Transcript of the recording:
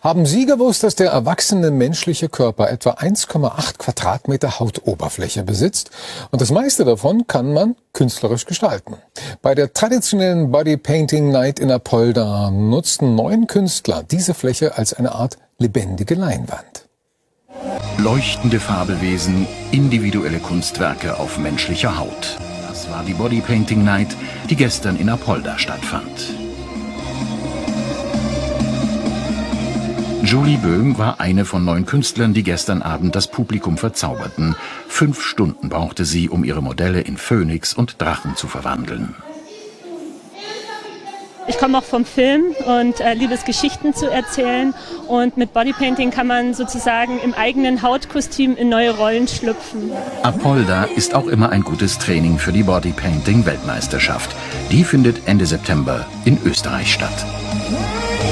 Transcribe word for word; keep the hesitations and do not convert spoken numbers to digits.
Haben Sie gewusst, dass der erwachsene menschliche Körper etwa eins Komma acht Quadratmeter Hautoberfläche besitzt? Und das meiste davon kann man künstlerisch gestalten. Bei der traditionellen Body Painting Night in Apolda nutzten neun Künstler diese Fläche als eine Art lebendige Leinwand. Leuchtende Fabelwesen, individuelle Kunstwerke auf menschlicher Haut. Das war die Body Painting Night, die gestern in Apolda stattfand. Julie Böhm war eine von neun Künstlern, die gestern Abend das Publikum verzauberten. Fünf Stunden brauchte sie, um ihre Modelle in Phönix und Drachen zu verwandeln. Ich komme auch vom Film und äh, liebe es, Geschichten zu erzählen. Und mit Bodypainting kann man sozusagen im eigenen Hautkostüm in neue Rollen schlüpfen. Apolda ist auch immer ein gutes Training für die Bodypainting-Weltmeisterschaft. Die findet Ende September in Österreich statt.